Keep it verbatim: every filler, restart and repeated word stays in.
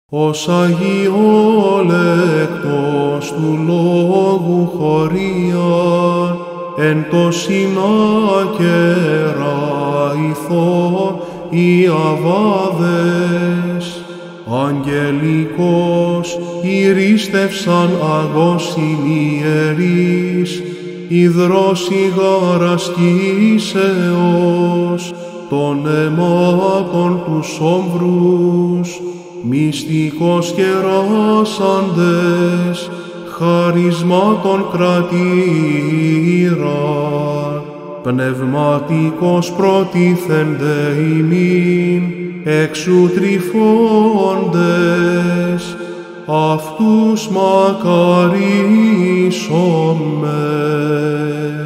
ως αγιόλεκτος του λόγου χωρίαν, εν το συνάκερα ηθών οι αβάδες, αγγελικός ηρίστευσαν αγώς ιερείς, υδρός ηγάρας κοίσεως, των αιμάτων τους όμβρους, μυστικός κεράσαντες, χαρισμάτων κρατήραν, πνευματικός προτίθενται ημίν, εξου τρυφώντες, αυτούς μακαρίσομε.